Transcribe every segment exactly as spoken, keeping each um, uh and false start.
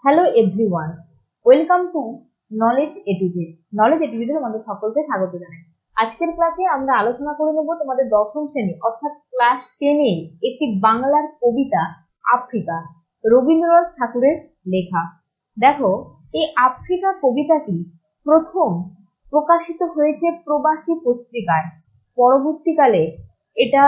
Hello everyone, welcome to knowledge A to Z. Knowledge এটুজেডে তোমাদের সকলকে স্বাগত জানাই। আজকের ক্লাসে আমরা আলোচনা করে নেব তোমাদের দশম শ্রেণী অর্থাৎ ক্লাস টেনে একটি বাংলার কবিতা আফ্রিকা, রবীন্দ্রনাথ ঠাকুরের লেখা। দেখো, এই আফ্রিকা কবিতাটি প্রথম প্রকাশিত হয়েছে প্রবাসী পত্রিকায়। পরবর্তীকালে এটা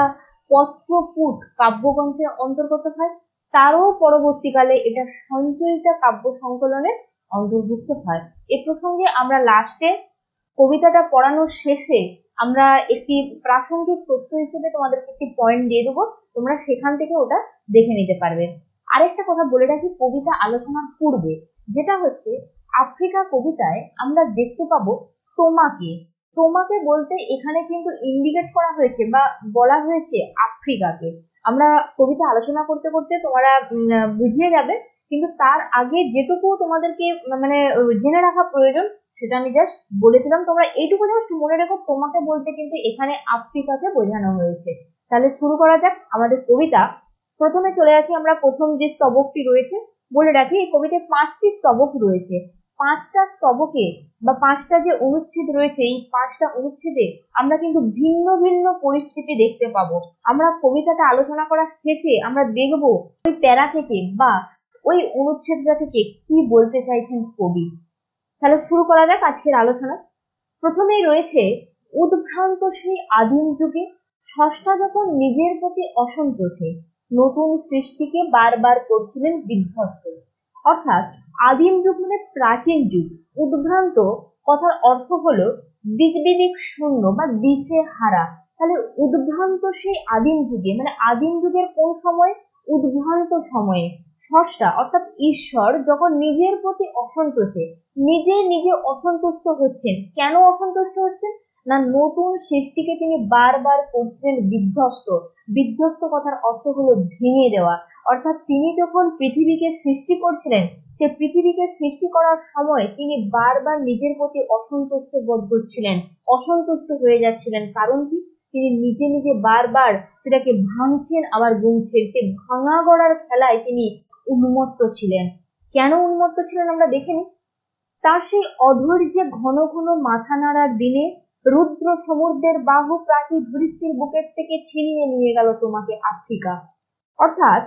পত্রপুট কাব্যগ্রন্থের অন্তর্গত হয়, তারও পরবর্তীকালে এটা সঞ্চয়িতা কাব্য সংকলনে অন্তর্ভুক্ত হয়। এ প্রসঙ্গে আমরা লাস্টে কবিতাটা পড়ানোর শেষে আমরা একটি প্রাসঙ্গিক তথ্য হিসেবে তোমাদেরকে একটি পয়েন্ট দিয়ে দেবো, তোমরা সেখান থেকে ওটা দেখে নিতে পারবে। আরেকটা কথা বলে রাখি কবিতা আলোচনার পূর্বে, যেটা হচ্ছে আফ্রিকা কবিতায় আমরা দেখতে পাবো তোমাকে। তোমাকে বলতে এখানে কিন্তু ইন্ডিকেট করা হয়েছে বা বলা হয়েছে আফ্রিকাকে। আমরা কবিতা আলোচনা করতে করতে তোমরা বুঝিয়ে যাবে, কিন্তু তার আগে যেটুকু তোমাদেরকে মানে জেনে রাখা প্রয়োজন সেটা আমি জাস্ট বলে দিলাম। তোমরা এইটুকু জাস্ট মনে রেখো, তোমাকে বলতে কিন্তু এখানে আফ্রিকাকে বোঝানো হয়েছে। তাহলে শুরু করা যাক আমাদের কবিতা। প্রথমে চলে আসি আমরা প্রথম যে স্তবকটি রয়েছে। বলে রাখি এই কবিতায় পাঁচটি স্তবক রয়েছে। পাঁচটা স্তবকে বা পাঁচটা যে অনুচ্ছেদ রয়েছে, এই পাঁচটা অনুচ্ছেদে আমরা কিন্তু ভিন্ন ভিন্ন পরিস্থিতি দেখতে পাবো। আমরা কবিতাটা আলোচনা করার শেষে আমরা দেখব ওই প্যারা থেকে বা ওই অনুচ্ছেদটা থেকে কি বলতে চাইছেন কবি। তাহলে শুরু করা যাক আজকের আলোচনা। প্রথমেই রয়েছে উদ্ভ্রান্ত সেই আদিম যুগে স্রষ্টা যখন নিজের প্রতি অসন্তোষে নতুন সৃষ্টিকে বারবার করছিলেন বিধ্বস্ত। অর্থাৎ আদিম যুগ মানে প্রাচীন যুগ। উদ্ভ্রান্ত কথার অর্থ হলো দিক বিবেক শূন্য বা দিশে হারা। তাহলে উদ্ভ্রান্ত সেই আদিম যুগে মানে আদিম যুগের কোন সময়? উদ্ভ্রান্ত সময়ে স্রষ্টা অর্থাৎ ঈশ্বর যখন নিজের প্রতি অসন্তোষে নিজে নিজে অসন্তুষ্ট হচ্ছেন। কেন অসন্তুষ্ট হচ্ছেন? না নতুন সৃষ্টিকে তিনি বারবার করছিলেন বিধ্বস্ত। বিধ্বস্ত কথার অর্থ হলো ভেঙে দেওয়া। অর্থাৎ তিনি যখন পৃথিবীকে সৃষ্টি করছিলেন, সে পৃথিবীকে সৃষ্টি করার সময় তিনি বারবার নিজের প্রতি অসন্তুষ্ট বোধ করছিলেন, অসন্তুষ্ট হয়ে যাচ্ছিলেন। কারণ কি? তিনি নিজে নিজে বারবার সেটাকে ভাঙছেন আবার গুনছেন। সে ভাঙা গড়ার খেলায় তিনি উন্মত্ত ছিলেন। কেন উন্মত্ত ছিলেন আমরা দেখে নিই। তার সেই অধৈর্যে ঘন ঘন মাথা নাড়ার দিনে রুদ্র সমুদ্রের বাহু প্রাচীর ধরিত্রীর বুকের থেকে ছিনিয়ে নিয়ে গেল তোমাকে আফ্রিকা। অর্থাৎ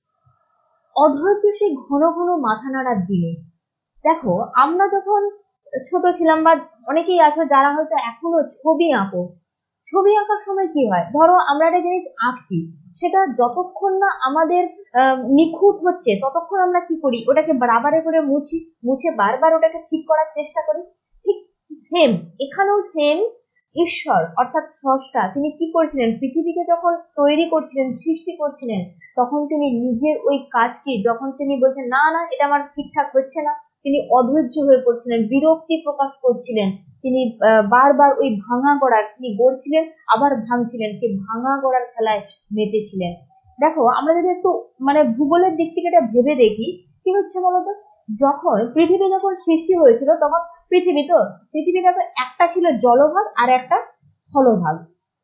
অধৈর্য সেই ঘন ঘন মাথা নাড়ার দিনে। দেখো, আমরা যখন ছোট ছিলাম বা অনেকেই আছো যারা হয়তো এখনো ছবি আঁকো, ছবি আঁকার সময় কি হয়, ধরো আমরা একটা জিনিস আঁকছি, সেটা যতক্ষণ না আমাদের নিখুঁত হচ্ছে ততক্ষণ আমরা কি করি, ওটাকে বারবারে করে মুছি, মুছে বারবার ওটাকে ঠিক করার চেষ্টা করি। ঠিক সেম এখানেও সেম ঈশ্বর অর্থাৎ স্রষ্টা তিনি কি করছিলেন, পৃথিবীকে যখন তৈরি করছিলেন, সৃষ্টি করছিলেন, তখন তিনি নিজের ওই কাজকে যখন তিনি বলছেন না না এটা আমার ঠিকঠাক হচ্ছে না, তিনি অধৈর্য হয়ে পড়ছিলেন, বিরক্তি প্রকাশ করছিলেন। তিনি বারবার ওই ভাঙা গড়ার তিনি গড়ছিলেন আবার ভাঙছিলেন, সেই ভাঙা গড়ার খেলায় মেতেছিলেন। দেখো, আমরা যদি একটু মানে ভূগোলের দিক থেকে এটা ভেবে দেখি, কি হচ্ছে বলতো, যখন পৃথিবী যখন সৃষ্টি হয়েছিল তখন পৃথিবী তো পৃথিবীটা তো একটা ছিল জলভাগ আর একটা স্থলভাগ।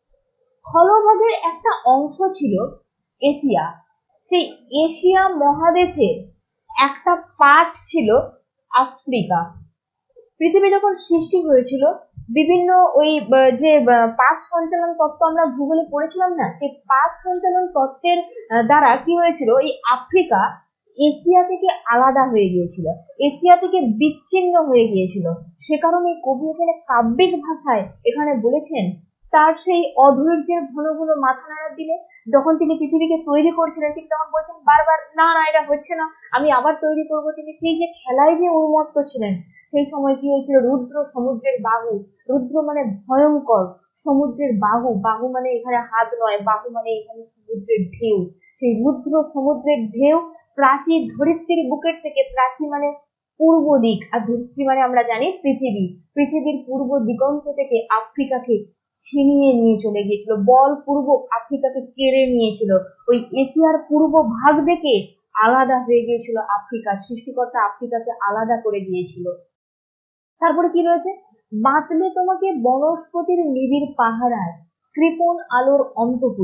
স্থলভাগের একটা অংশ ছিল এশিয়া। সেই এশিয়া মহাদেশের একটা পার্ট ছিল আফ্রিকা। পৃথিবী যখন সৃষ্টি হয়েছিল বিভিন্ন ওই যে পাঁচ সঞ্চালন তত্ত্ব আমরা ভূগোলে পড়েছিলাম না, সেই পাঁচ সঞ্চালন তত্ত্বের দ্বারা কি হয়েছিল, এই আফ্রিকা এশিয়া থেকে আলাদা হয়ে গিয়েছিল, এশিয়া থেকে বিচ্ছিন্ন হয়ে গিয়েছিল। সে কারণে কবি এখানে কাব্যিক ভাষায় এখানে বলেছেন তার সেই অধৈর্যের ঘন ঘন মাথা নাড়ার দিনে যখন তিনি পৃথিবীকে তৈরি করছিলেন, ঠিক তখন বলছেন বারবার না না এটা হচ্ছে না, আমি আবার তৈরি করব। তিনি সেই যে খেলায় যে উন্মত্ত ছিলেন, সেই সময় কি হয়েছিল, রুদ্র সমুদ্রের বাহু, রুদ্র মানে ভয়ঙ্কর, সমুদ্রের বাহু, বাহু মানে এখানে হাত নয়, বাহু মানে এখানে সমুদ্রের ঢেউ, সেই রুদ্র সমুদ্রের ঢেউ প্রাচীর ধরিত্রীর বুকের থেকে, প্রাচী মানে পূর্ব দিক আর ধরিত্রী মানে আমরা জানি পৃথিবী, পৃথিবীর পূর্ব দিগন্ত থেকে আফ্রিকাকে ছিনিয়ে নিয়ে চলে গিয়েছিল, বলপূর্বক আফ্রিকাকে কেড়ে নিয়েছিল। ওই এশিয়ার পূর্ব ভাগ থেকে আলাদা হয়ে গিয়েছিল আফ্রিকা, সৃষ্টিকর্তা আফ্রিকাকে আলাদা করে দিয়েছিল। তারপরে কি রয়েছে, বাঁচলে তোমাকে বনস্পতির নিবিড় পাহারায় কৃপণ আলোর অন্তপুরে।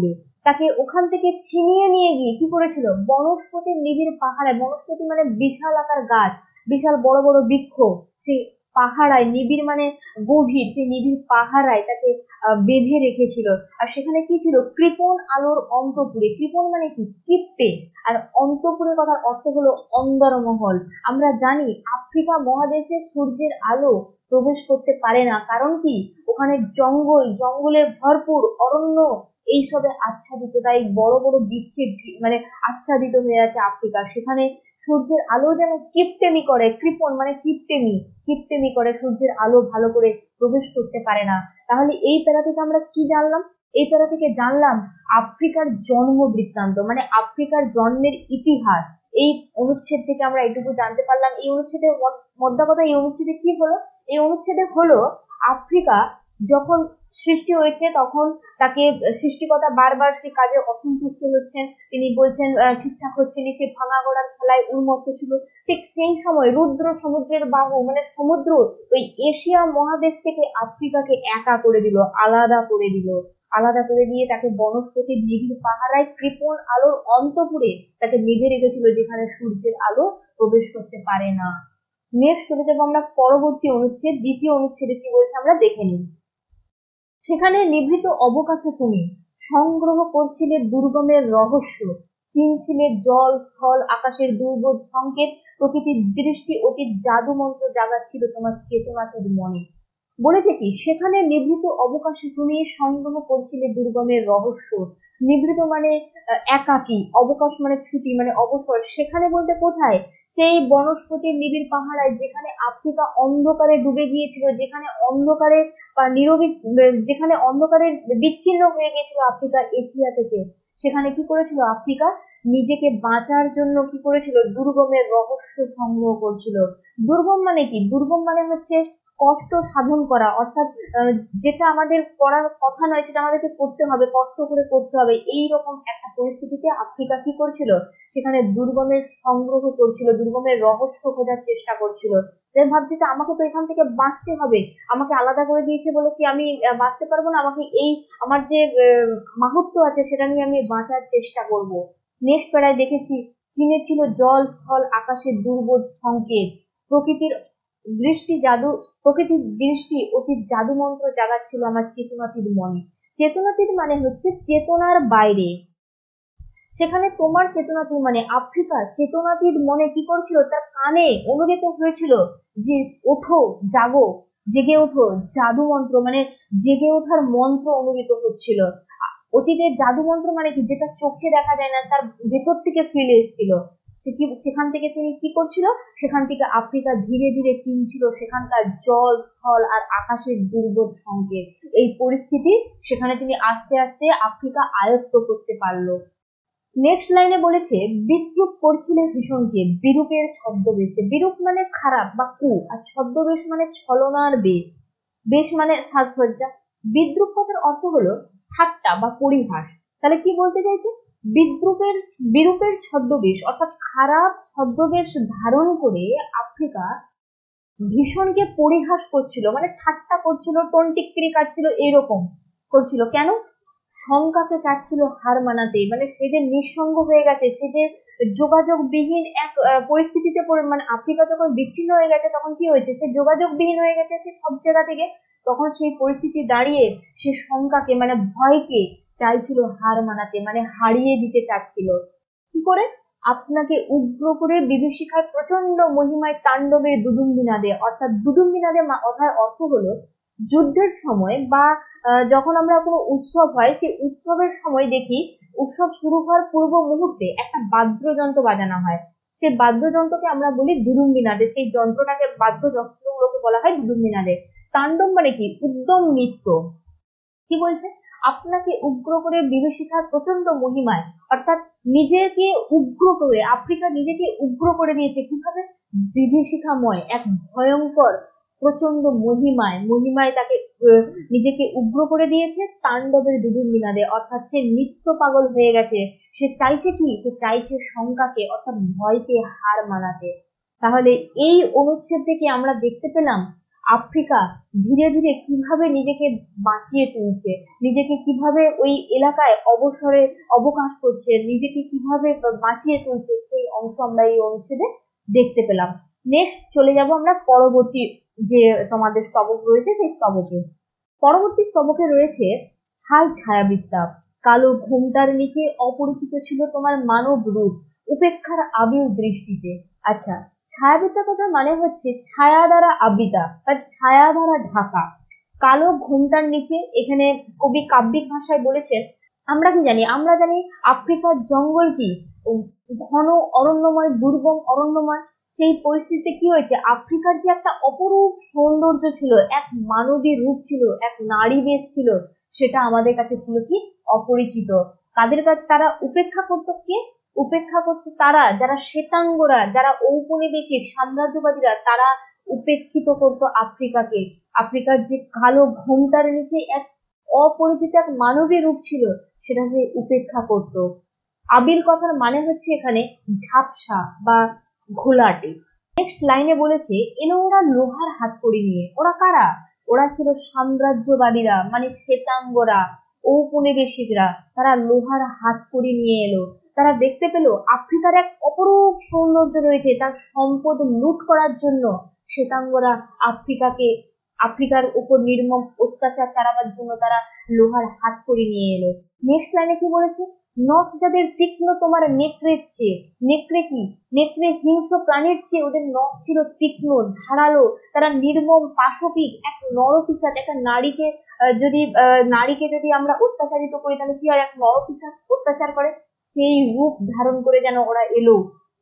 তাকে ওখান থেকে ছিনিয়ে নিয়ে গিয়ে কি করেছিল, বনস্পতির নিবিড় পাহাড়ে, বনস্পতি মানে বিশাল আকার গাছ, বিশাল বড় বড় বৃক্ষ, সেই পাহাড়ায়, নিবিড় মানে গভীর, সেই নিবিড় পাহাড়ায় তাকে বেঁধে রেখেছিল। আর সেখানে কি ছিল, কৃপণ আলোর অন্তপুরে, কৃপণ মানে কি, কিপ্টে, আর অন্তপুরের কথার অর্থ হলো অন্দরমহল। আমরা জানি আফ্রিকা মহাদেশে সূর্যের আলো প্রবেশ করতে পারে না, কারণ কি, ওখানে জঙ্গল, জঙ্গলের ভরপুর অরণ্য এইসবে আচ্ছাদিত, তাই বড় বড় বৃক্ষে মানে আচ্ছাদিত হয়ে আছে আফ্রিকা। সেখানে সূর্যের আলো যেন কিপটেমি করে, কৃপণ মানে কিপটেমি, কিপটেমি করে, সূর্যের আলো ভালো করে প্রবেশ করতে পারে না। তাহলে এই প্যারা থেকে আমরা কি জানলাম, এই প্যারা থেকে জানলাম আফ্রিকার জন্ম বৃত্তান্ত, মানে আফ্রিকার জন্মের ইতিহাস। এই অনুচ্ছেদ থেকে আমরা এটুকু জানতে পারলাম। এই অনুচ্ছেদের মধ্যা কথা, এই অনুচ্ছেদে কি হলো, এই অনুচ্ছেদে হলো আফ্রিকা যখন সৃষ্টি হয়েছে তখন তাকে সৃষ্টিকর্তা বারবার সে কাজে অসন্তুষ্ট হচ্ছেন, তিনি বলছেন ঠিকঠাক হচ্ছে না, সে ভাঙা গড়ার খেলায় উন্মত্ত ছিল। ঠিক সেই সময় রুদ্র সমুদ্রের বাহু মানে সমুদ্র ওই এশিয়া মহাদেশ থেকে আফ্রিকাকে একা করে দিল, আলাদা করে দিল, আলাদা করে দিয়ে তাকে বনস্পতির নিবিড় পাহাড়ায় কৃপণ আলোর অন্তপুরে তাকে বেঁধে রেখেছিল, যেখানে সূর্যের আলো প্রবেশ করতে পারে না। নেক্সট চলে যাবো আমরা পরবর্তী অনুচ্ছেদ, দ্বিতীয় অনুচ্ছেদে কি বলছে আমরা দেখে নিই। সেখানে নিভৃত অবকাশে তুমি সংগ্রহ করছিলে দুর্গমের রহস্য, চিনছিলে জল স্থল আকাশের দুর্বোধ সংকেত, প্রকৃতির দৃষ্টি অতীত জাদু মন্ত্র জাগাচ্ছিল তোমার চেতনাটির মনে। বলেছে কি, সেখানে নিভৃত অবকাশে তুমি সংগ্রহ করছিলে দুর্গমের রহস্য। নিভৃত মানে একাকী, অবকাশ মানে ছুটি মানে অবসর। সেখানে বলতে কোথায়, সেই বনস্পতির নিবিড় পাহাড়ায়, যেখানে আফ্রিকা অন্ধকারে ডুবে গিয়েছিল, যেখানে অন্ধকারে বা নিরবি যেখানে অন্ধকারে বিচ্ছিন্ন হয়ে গিয়েছিল আফ্রিকা এশিয়া থেকে, সেখানে কি করেছিল আফ্রিকা, নিজেকে বাঁচার জন্য কি করেছিল, দুর্গমের রহস্য সংগ্রহ করছিল। দুর্গম মানে কি, দুর্গম মানে হচ্ছে কষ্ট সাধন করা, অর্থাৎ যেটা আমাদের করার কথা নয় সেটা আমাদেরকে করতে হবে, কষ্ট করে করতে হবে, এই রকম একটা পরিস্থিতিতে আফ্রিকা কি করছিল, সেখানে দুর্গমের সংগ্রহ করছিল, দুর্গমের রহস্য খোঁজার চেষ্টা করছিল। ভাবছি যে আমাকে তো এখান থেকে বাঁচতে হবে, আমাকে আলাদা করে দিয়েছে বলে কি আমি বাঁচতে পারবো না, আমাকে এই আমার যে মাহাত্ম্য আছে সেটা নিয়ে আমি বাঁচার চেষ্টা করব। নেক্সট প্যারায় দেখেছি, চিনেছিল জল স্থল আকাশের দুর্বোধ সংকেত, প্রকৃতির দৃষ্টি জাদু প্রকৃতির দৃষ্টি অতীত জাদু মন্ত্র জাগাচ্ছিল আমার চেতনাতীত মনে। চেতনাতীত মানে হচ্ছে চেতনার বাইরে, সেখানে তোমার চেতনাতীত মানে আফ্রিকা চেতনাতীত মনে কি করছিল, তার কানে অনুদিত হয়েছিল যে ওঠো জাগো, জেগে ওঠো, জাদু মন্ত্র মানে জেগে ওঠার মন্ত্র অনুদিত হচ্ছিল। অতীতের জাদু মন্ত্র মানে কি, যেটা চোখে দেখা যায় না, তার ভেতর থেকে ফিরে এসেছিল। সেখান থেকে তিনি কি করছিল, সেখান থেকে আফ্রিকা ধীরে ধীরে চিনছিল সেখানকার জল স্থল আর আকাশের দুর্বোধ সংকেত। এই পরিস্থিতি সেখানে তিনি আস্তে আস্তে আফ্রিকা আয়ত্ত করতে পারলো। নেক্সট লাইনে বলেছে, বিদ্রুপ করছিলে ভীষণকে বিরূপের ছদ্মবেশে। বিরূপ মানে খারাপ বা কু, আর ছদ্মবেশ মানে ছলনার বেশ, বেশ মানে সাজসজ্জা। বিদ্রুপ কথার অর্থ হলো ঠাট্টা বা পরিহাস। তাহলে কি বলতে চাইছে, বিদ্রুপের বিরূপের ছদ্মবেশ অর্থাৎ খারাপ ছদ্মবেশ ধারণ করে আফ্রিকা ভীষণকে পরিহাস করছিল, মানে ঠাট্টা করছিল, টন্টিক্রি কাটছিল, এইরকম করছিল। কেন, শঙ্কাকে চাচ্ছিল হার মানাতে, মানে সে যে নিঃসঙ্গ হয়ে গেছে, সে যে যোগাযোগবিহীন এক পরিস্থিতিতে মানে আফ্রিকা যখন বিচ্ছিন্ন হয়ে গেছে তখন কি হয়েছে, সে যোগাযোগবিহীন হয়ে গেছে সে সব জায়গা থেকে, তখন সেই পরিস্থিতি দাঁড়িয়ে সে শঙ্কাকে মানে ভয়কে চাইছিল হার মানাতে, মানে হারিয়ে দিতে চাচ্ছিল। কি করে, আপনাকে উগ্র করে বিভীষিকার প্রচন্ড মহিমায় তাণ্ডবের দুদুম্বিনাদে, অর্থাৎ দুদুম্বিনাদে কথার অর্থ হলো যুদ্ধের সময় বা যখন আমরা কোনো উৎসব হয় সেই উৎসবের সময় দেখি উৎসব শুরু হওয়ার পূর্ব মুহূর্তে একটা বাদ্যযন্ত্র বাজানো হয়, সেই বাদ্যযন্ত্রকে আমরা বলি দুদুম্বিনাদে, সেই যন্ত্রটাকে বাদ্যযন্ত্রগুলোকে বলা হয় দুদুম্বিনাদে। তাণ্ডব মানে কি, উদ্যম নৃত্য। কি বলছে, আপনাকে উগ্র করে বিভীষিকার প্রচন্ড মহিমায়, অর্থাৎ নিজেকে উগ্র করে আফ্রিকা নিজেকে উগ্র করে দিয়েছে, কিভাবে, বিভীষিকাময় এক ভয়ঙ্কর প্রচন্ড মহিমায় মহিমায় তাকে নিজেকে উগ্র করে দিয়েছে তাণ্ডবের দুদুম্বিনাদে, অর্থাৎ সে নিত্য পাগল হয়ে গেছে। সে চাইছে কি, সে চাইছে শঙ্কাকে অর্থাৎ ভয়কে হার মানাতে। তাহলে এই অনুচ্ছেদ থেকে আমরা দেখতে পেলাম আফ্রিকা ধীরে ধীরে কিভাবে নিজেকে বাঁচিয়ে তুলছে, নিজেকে কিভাবে ওই এলাকায় অবসরে অবকাশ করছে, নিজেকে কিভাবে বাঁচিয়ে তুলছে, সেই অংশ আমরা এই অনুচ্ছেদে দেখতে পেলাম। নেক্সট চলে যাব আমরা পরবর্তী যে তোমাদের স্তবক রয়েছে সেই স্তবকে। পরবর্তী স্তবকে রয়েছে হাল ছায়াবৃত্তা। কালো ঘোমটার নিচে অপরিচিত ছিল তোমার মানব রূপ, উপেক্ষার আবির দৃষ্টিতে। আচ্ছা, ছায়াবৃত্তা কথার মানে হচ্ছে ছায়া দ্বারা আবৃতা বা ছায়া দ্বারা ঢাকা। কালো ঘোমটার নিচে এখানে কবি কাব্যিক ভাষায় বলেছেন, আমরা কি জানি, আমরা জানি আফ্রিকার জঙ্গল কি ঘন অরণ্যময়, দুর্গম অরণ্যময়। সেই পরিস্থিতিতে কি হয়েছে, আফ্রিকার যে একটা অপরূপ সৌন্দর্য ছিল, এক মানবী রূপ ছিল, এক নারী বেশ ছিল, সেটা আমাদের কাছে ছিল কি অপরিচিত। কাদের কাছে তারা উপেক্ষা করতো? কে উপেক্ষা করতো? তারা যারা শ্বেতাঙ্গরা, যারা ঔপনিবেশিক সাম্রাজ্যবাদীরা, তারা উপেক্ষিত করতো আফ্রিকাকে। আফ্রিকার যে কালো ঘোমটার নিচে এক অপরিচিত এক মানবী রূপ ছিল, সেটাকে উপেক্ষা করতো। আবির কথার মানে হচ্ছে এখানে ঝাপসা বা ঘোলাটে। নেক্সট লাইনে বলেছে, এলো ওরা লোহার হাতকড়ি নিয়ে। ওরা কারা? ওরা ছিল সাম্রাজ্যবাদীরা, মানে শ্বেতাঙ্গরা, ঔপনিবেশিকরা। তারা লোহার হাতকড়ি নিয়ে এলো। তারা দেখতে পেল আফ্রিকার এক অপরূপ সৌন্দর্য রয়েছে, তার সম্পদ লুট করার জন্য শ্বেতাঙ্গরা আফ্রিকাকে আফ্রিকার উপর নির্মম অত্যাচার চালাবার জন্য তারা লোহার হাতকড়ি নিয়ে এলো। নেক্সট লাইনে কি বলেছে, নখ যাদের তীক্ষ্ণ তোমার নেকড়ের চেয়ে। নেকড়ে কি? নেকড়ে হিংস্র প্রাণীর চেয়ে ওদের নখ ছিল তীক্ষ্ণ, ধারালো। তারা নির্মম পাশবিক, এক নরপিশাচ। একটা নারীকে যদি নারীকে যদি আমরা অত্যাচারিত করি, তাহলে কি হয়, এক নরপিশাচ অত্যাচার করে, সেই রূপ ধারণ করে যেন ওরা এলো।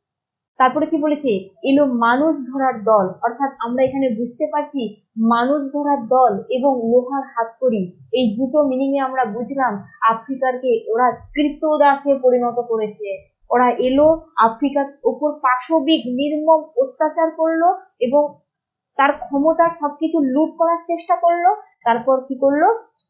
তারপরে কি বলেছে, এলো মানুষ ধরার দল। অর্থাৎ আমরা এখানে বুঝতে পারছি মানুষ ধরার দল এবং লোহার হাতকড়ি, এই দুটো মিনিং এ আমরা বুঝলাম আফ্রিকারকে ওরা কৃতদাসে পরিণত করেছে। ওরা এলো আফ্রিকার উপর পাশবিক নির্মম অত্যাচার করলো এবং তার ক্ষমতা সবকিছু লুট করার চেষ্টা করলো। তারপর কি করলো,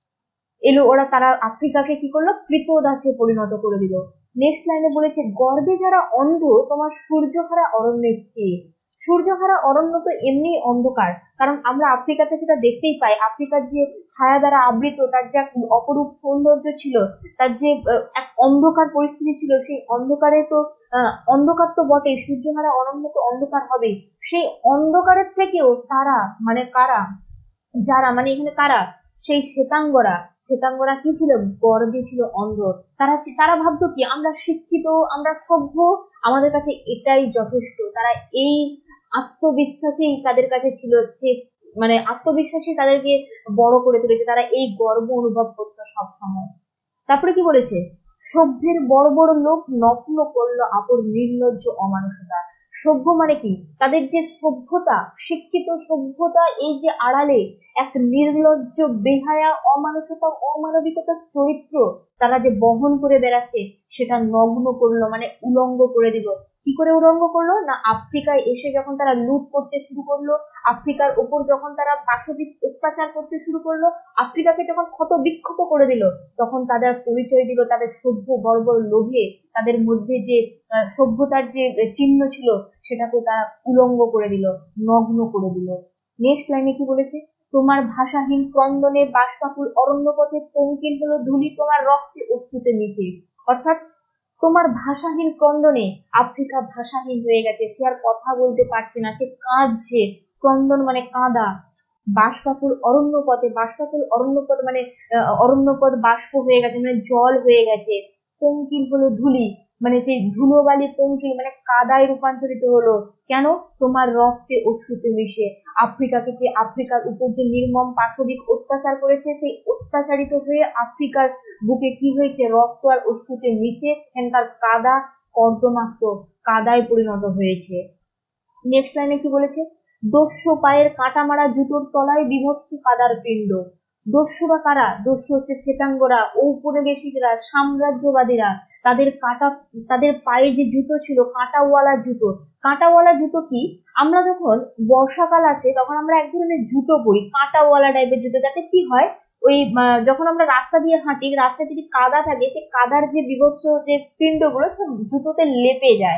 এলো ওরা, তারা আফ্রিকাকে কি করলো, কৃতদাসে পরিণত করে দিল। নেক্সট লাইনে বলেছে, গর্বে যারা অন্ধ তোমার সূর্যহারা অরণ্যের চেয়ে। সূর্যহারা অরণ্য তো এমনি অন্ধকার, কারণ আমরা আফ্রিকাতে সেটা দেখতেই পাই। আফ্রিকার যে ছায়া দ্বারা আবৃত, তার যে অপরূপ সৌন্দর্য ছিল, তার যে এক অন্ধকার পরিস্থিতি ছিল, সেই অন্ধকারে তো অন্ধকার তো বটেই, সূর্যহারা অরণ্য তো অন্ধকার হবেই। সেই অন্ধকারের থেকেও তারা, মানে কারা, যারা, মানে এখানে কারা, সেই শ্বেতাঙ্গরা। শ্বেতাঙ্গরা কি ছিল, গর্বে ছিল অন্ধ। তারা তারা ভাবতো কি, আমরা শিক্ষিত, আমরা সভ্য, আমাদের কাছে এটাই যথেষ্ট। তারা এই আত্মবিশ্বাসী তাদের কাছে ছিল, সে মানে আত্মবিশ্বাসী তাদেরকে বড় করে তুলেছে। তারা এই গর্ব অনুভব করতো সব সময়। তারপরে কি বলেছে, সভ্যের বড় বড় লোক নগ্ন করলো আপর নির্লজ্জ অমানুষতা। সভ্য মানে কি, তাদের যে সভ্যতা, শিক্ষিত সভ্যতা, এই যে আড়ালে এক নির্লজ্জ বেহায়া অমানুষতা, অমানবিকতার চরিত্র তারা যে বহন করে বেড়াচ্ছে, সেটা নগ্ন করলো, মানে উলঙ্গ করে দিল। কি করে উলঙ্গ করলো না, আফ্রিকায় এসে যখন তারা লুট করতে শুরু করলো, আফ্রিকার উপর যখন তারা পাশবিক অত্যাচার করতে শুরু করলো, আফ্রিকাকে যখন ক্ষত বিক্ষত করে দিল, তখন তাদের পরিচয় দিল তাদের সভ্য গর্ব লোভে, তাদের মধ্যে যে সভ্যতার যে চিহ্ন ছিল সেটাকে তারা উলঙ্গ করে দিল, নগ্ন করে দিল। নেক্সট লাইনে কি বলেছে, তোমার ভাষাহীন ক্রন্দনে বাষ্পাকুল অরণ্যপথে পঙ্কিল হলো ধুলি তোমার রক্তে অশ্রুতে মিশে। অর্থাৎ তোমার ভাষাহীন ক্রন্দনে আফ্রিকা ভাষাহীন হয়ে গেছে, সে আর কথা বলতে পারছে না, সে কাঁদছে। ক্রন্দন মানে কাঁদা। বাষ্পাকুল অরণ্যপথে, বাষ্পাকুল অরণ্যপথ মানে অরণ্যপথ বাষ্প হয়ে গেছে, মানে জল হয়ে গেছে। পঙ্কিল হলো ধুলি, মানে সেই ধুলোবালি পঙ্কিল মানে কাদায় রূপান্তরিত হলো। কেন? তোমার রক্তে অশ্রুতে মিশে। আফ্রিকাকে যে আফ্রিকার উপর যে নির্মম পাশবিক অত্যাচার করেছে, সেই অত্যাচারিত হয়ে আফ্রিকার বুকে কি হয়েছে, রক্ত আর অশ্রুতে মিশে এখানকার কাদা কর্দমাক্ত কাদায় পরিণত হয়েছে। নেক্সট লাইনে কি বলেছে, দস্যু পায়ের কাঁটা মারা জুতোর তলায় বিভৎস কাদার পিণ্ড। দস্যুরা কারা? দস্যু হচ্ছে শ্বেতাঙ্গরা, ঔপনিবেশিকরা, সাম্রাজ্যবাদীরা। তাদের কাঁটা, তাদের পায়ে যে জুতো ছিল কাঁটাওয়ালা জুতো। কাঁটাওয়ালা জুতো কি, আমরা যখন বর্ষাকাল আসে তখন আমরা এক ধরনের জুতো পরি, কাঁটাওয়ালা টাইপের জুতো, যাতে কি হয়, ওই যখন আমরা রাস্তা দিয়ে হাঁটি, রাস্তায় যদি কাদা থাকে, সেই কাদার যে বিভৎস যে পিণ্ডগুলো সব জুতোতে লেপে যায়।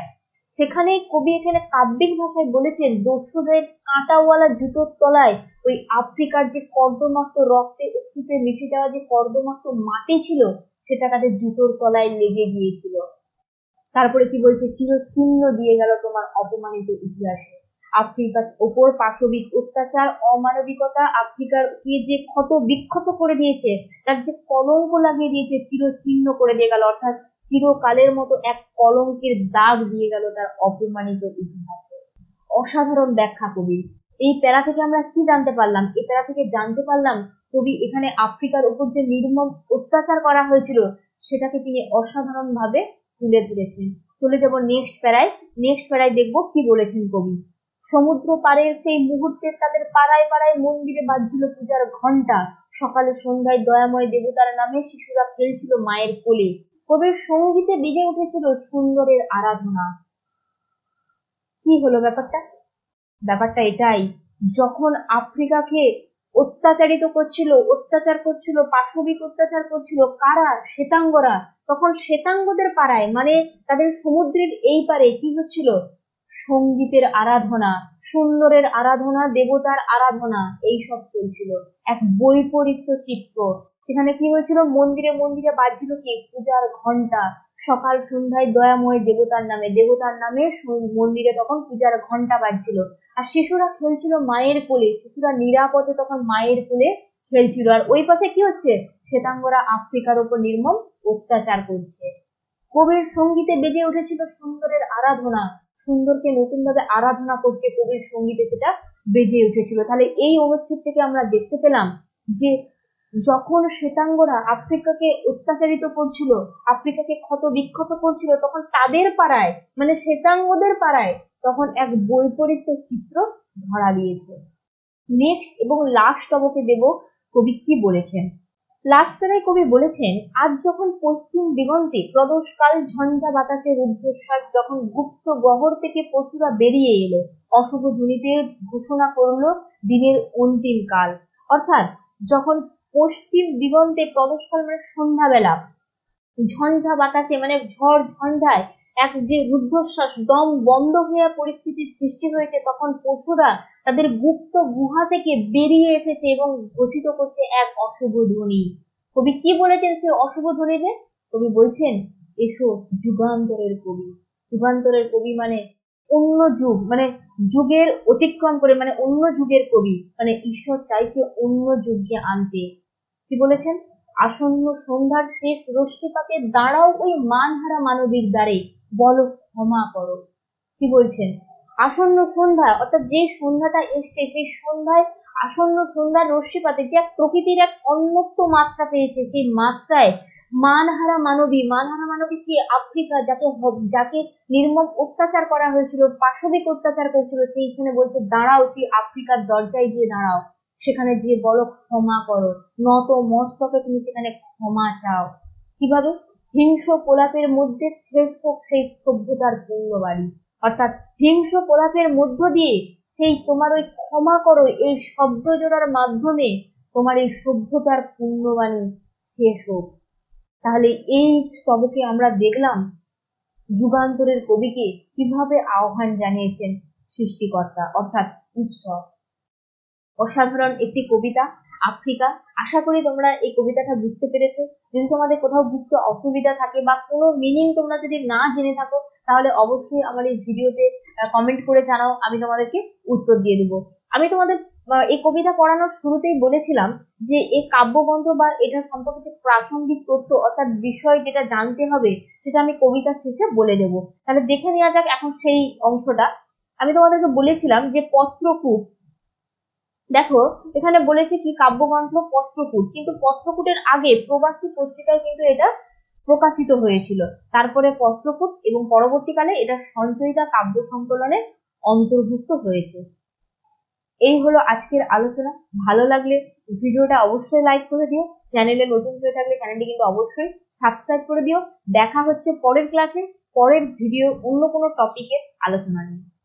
সেখানে কবি এখানে কাব্যিক ভাষায় বলেছেন দস্যুদের কাঁটাওয়ালা জুতোর তলায় ওই আফ্রিকার যে কর্দমাক্ত রক্তে অশ্রুতে মিশে যাওয়া যে কর্দমাক্ত মাটি ছিল সেটা তাদের জুতোর তলায় লেগে গিয়েছিল। তারপরে কি বলছে, চিরচিহ্ন দিয়ে গেল তোমার অপমানিত ইতিহাসে। আফ্রিকার ওপর পাশবিক অত্যাচার, অমানবিকতা আফ্রিকার কে যে ক্ষত বিক্ষত করে দিয়েছে, তার যে কলঙ্ক লাগিয়ে দিয়েছে, চিরচিহ্ন করে দিয়ে গেল, অর্থাৎ চিরকালের মতো এক কলঙ্কের দাগ দিয়ে গেল তার অপমানিত ইতিহাসে। অসাধারণ ব্যাখ্যা কবির। এই প্যারা থেকে আমরা কি জানতে পারলাম? এই প্যারা থেকে জানতে পারলাম কবি এখানে আফ্রিকার উপর যে নির্মম অত্যাচার করা হয়েছিল সেটাকে তিনি অসাধারণ ভাবে তুলে ধরেছেন। চলে যাব নেক্সট প্যারায়। নেক্সট প্যারায় দেখবো কি বলেছেন কবি। সমুদ্র পাড়ের সেই মুহূর্তে তাদের পাড়ায় পাড়ায় মন্দিরে বাজছিল পূজার ঘন্টা, সকালে সন্ধ্যায় দয়াময় দেবতার নামে শিশুরা খেলছিল মায়ের কোলে, কবির সঙ্গীতে বেজে উঠেছিল সুন্দরের আরাধনা। কি হলো ব্যাপারটা? ব্যাপারটা এটাই, যখন আফ্রিকাকে অত্যাচারিত করছিল অত্যাচার করছিল পাশবিক অত্যাচার করছিল কারা? শ্বেতাঙ্গরা। তখন শ্বেতাঙ্গদের পাড়ায়, মানে তাদের সমুদ্রের এই পারে কি হচ্ছিল? সঙ্গীতের আরাধনা, সুন্দরের আরাধনা, দেবতার আরাধনা, এই সব চলছিল। এক বৈপরীত্য চিত্র, যেখানে কি হয়েছিল? মন্দিরে মন্দিরে বাজছিল কি? পূজার ঘন্টা। সকাল সন্ধ্যায় দয়াময় দেবতার নামে দেবতার নামে মন্দিরে তখন পূজার ঘন্টা বাজছিল। আর শিশুরা খেলছিল মায়ের কোলে, শিশুরা নিরাপদে তখন মায়ের কোলে খেলছিল। আর ওই পাশে কি হচ্ছে? শ্বেতাঙ্গরা আফ্রিকার উপর নির্মম অত্যাচার করছে। কবির সঙ্গীতে বেজে উঠেছিল সুন্দরের আরাধনা, সুন্দরকে নতুন ভাবে আরাধনা করছে কবির সঙ্গীতে, সেটা বেজে উঠেছিল। তাহলে এই অনুচ্ছেদ থেকে আমরা দেখতে পেলাম যে যখন শ্বেতাঙ্গরা আফ্রিকাকে অত্যাচারিত করছিল, আফ্রিকাকে ক্ষত বিক্ষত করছিল, তখন তাদের পাড়ায়, মানে শ্বেতাঙ্গদের পাড়ায় তখন এক বৈপরীত্য চিত্র ধরা দিয়েছে। নেক্সট এবং লাস্ট অবকে দেব কবি কি বলেছেন। লাস্ট প্যারায় কবি বলেছেন, আজ যখন পশ্চিম দিগন্তে প্রদোষকাল ঝঞ্ঝা বাতাসের রুদ্ধশ্বাস, যখন গুপ্ত গহর থেকে পশুরা বেরিয়ে এলো, অশুভ ধ্বনিতে ঘোষণা করলো দিনের অন্তিম কাল। অর্থাৎ যখন পশ্চিম দিগন্তে প্রদোষকাল মানে সন্ধ্যাবেলা, ঝঞ্ঝা বাতাসে মানে ঝড় ঝঞ্ঝায় এক যে রুদ্ধশ্বাস, দম বন্ধ হয়ে পরিস্থিতির সৃষ্টি হয়েছে, তখন পশুরা তাদের গুপ্ত গুহা থেকে বেরিয়ে এসেছে এবং ঘোষিত করছে এক অশুভ ধ্বনি। কবি কি বলেছেন সে অশুভ ধ্বনিতে? কবি বলছেন, এসো যুগান্তরের কবি। যুগান্তরের কবি মানে অন্য যুগ, মানে যুগের অতিক্রম করে, মানে অন্য যুগের কবি, মানে ঈশ্বর চাইছে অন্য যুগকে আনতে। কি বলেছেন? আসন্ন সন্ধ্যার শেষ রশ্মিপাতে দাঁড়াও ওই মানহারা মানবিক দ্বারে, বলো ক্ষমা করো। কি বলছেন? আসন্ন সন্ধ্যা, অর্থাৎ যে সন্ধ্যাটা এসছে সেই সন্ধ্যায়, আসন্ন সন্ধ্যার রশ্মিপাতে যে এক প্রকৃতির এক অন্যত্ব মাত্রা পেয়েছে, সেই মাত্রায় মানহারা মানবী, মানহারা মানবী কি? আফ্রিকা, যাকে যাকে নির্মম অত্যাচার করা হয়েছিল, পাশবিক অত্যাচার করেছিল, সেইখানে বলছে দাঁড়াও, সেই আফ্রিকার দরজায় গিয়ে দাঁড়াও, সেখানে যে বলো ক্ষমা করো, নত মস্তকে তুমি সেখানে ক্ষমা চাও। কিভাবে? হিংস্র প্রলাপের মধ্যে শেষ হোক সেই সভ্যতার পূর্ণবাড়ি, অর্থাৎ হিংস্র প্রলাপের মধ্য দিয়ে সেই তোমার ওই ক্ষমা করো এই শব্দ জোড়ার মাধ্যমে তোমার এই সভ্যতার পূর্ণবাণী শেষ হোক। তাহলে এই স্তবকে আমরা দেখলাম যুগান্তরের কবিকে কিভাবে আহ্বান জানিয়েছেন সৃষ্টিকর্তা, অর্থাৎ ঈশ্বর। অসাধারণ একটি কবিতা আফ্রিকা। আশা করি তোমরা এই কবিতাটা বুঝতে পেরেছো। যদি তোমাদের কোথাও বুঝতে অসুবিধা থাকে বা কোনো মিনিং তোমরা যদি না জেনে থাকো, তাহলে অবশ্যই আমার এই ভিডিওতে কমেন্ট করে জানাও, আমি তোমাদেরকে উত্তর দিয়ে দেবো। আমি তোমাদের এই কবিতা পড়ানোর শুরুতেই বলেছিলাম যে এই কাব্যগ্রন্থ বা এটা সম্পর্কে যে প্রাসঙ্গিক তথ্য, অর্থাৎ বিষয় যেটা জানতে হবে, সেটা আমি কবিতা শেষে বলে দেবো। তাহলে দেখে নেওয়া যাক এখন সেই অংশটা। আমি তোমাদেরকে বলেছিলাম যে পত্রকূট, দেখো এখানে বলেছে কি কাব্যগ্রন্থ পত্রকূট, কিন্তু পত্রকূটের আগে প্রবাসী পত্রিকায় কিন্তু এটা প্রকাশিত হয়েছিল, তারপরে পত্রকূট এবং পরবর্তীকালে এটা সঞ্চয়িতা কাব্য সংকলনে অন্তর্ভুক্ত হয়েছে। এই হলো আজকের আলোচনা। ভালো লাগলে ভিডিওটা অবশ্যই লাইক করে দিও, চ্যানেলে নতুন হয়ে থাকলে চ্যানেলটি কিন্তু অবশ্যই সাবস্ক্রাইব করে দিও। দেখা হচ্ছে পরের ক্লাসে, পরের ভিডিও অন্য কোনো টপিকের আলোচনা নিয়ে।